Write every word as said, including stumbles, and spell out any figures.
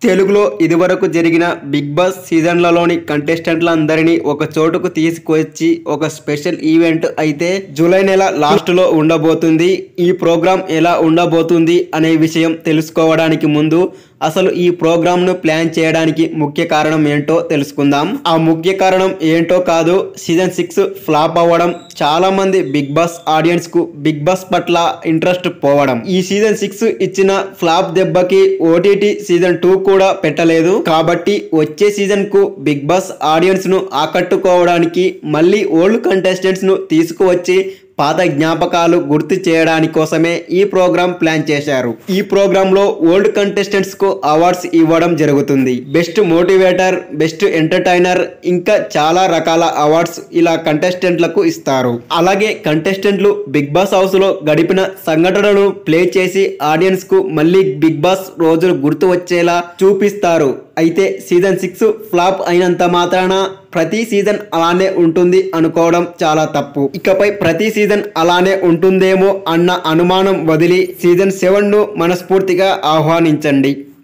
తెలుగులో ఇదివరకు జరిగిన బిగ్ బాస్ సీజన్లలోని కంటెస్టెంట్లందరినీ ఒక చోటుకు తీసుకొచ్చి ఒక స్పెషల్ ఈవెంట్ అయితే జూలై నెల లాస్ట్ లో ఉండబోతుంది. ఈ ప్రోగ్రాం ఎలా ఉండబోతుంది అనే విషయం తెలుసుకోవడానికి ముందు అసలు ఈ ప్రోగ్రామ్ ను ప్లాన్ చేయడానికి ముఖ్య కారణం ఏంటో తెలుసుకుందాం. ఆ ముఖ్య కారణం ఏంటో కాదు, సీజన్ సిక్స్ ఫ్లాప్ అవ్వడం, చాలా మంది బిగ్ బాస్ ఆడియన్స్ కు బిగ్ బాస్ పట్ల ఇంట్రెస్ట్ పోవడం. ఈ సీజన్ సిక్స్ ఇచ్చిన ఫ్లాప్ దెబ్బకి ఓటీటీ సీజన్ టూ కూడా పెట్టలేదు. కాబట్టి వచ్చే సీజన్ కు బిగ్ బాస్ ఆడియన్స్ ను ఆకట్టుకోవడానికి మళ్ళీ ఓల్డ్ కంటెస్టెంట్స్ ను తీసుకువచ్చి పాత జ్ఞాపకాలు గుర్తు చేయడానికి కోసమే ఈ ప్రోగ్రామ్ ప్లాన్ చేశారు. ఈ ప్రోగ్రామ్ లో ఓల్డ్ కంటెస్టెంట్స్ కు అవార్డ్స్ ఇవ్వడం జరుగుతుంది. బెస్ట్ మోటివేటర్, బెస్ట్ ఎంటర్టైనర్, ఇంకా చాలా రకాల అవార్డ్స్ ఇలా కంటెస్టెంట్లకు ఇస్తారు. అలాగే కంటెస్టెంట్లు బిగ్ బాస్ హౌస్ లో గడిపిన సంఘటనలను ప్లే చేసి ఆడియన్స్ కు మళ్ళీ బిగ్ బాస్ రోజులు గుర్తు వచ్చేలా చూపిస్తారు. అయితే సీజన్ సిక్స్ ఫ్లాప్ అయినంత మాత్రాన ప్రతి సీజన్ అలానే ఉంటుంది అనుకోవడం చాలా తప్పు. ఇకపై ప్రతి సీజన్ అలానే ఉంటుందేమో అన్న అనుమానం వదిలి సీజన్ సెవెన్ ను మనస్ఫూర్తిగా ఆహ్వానించండి.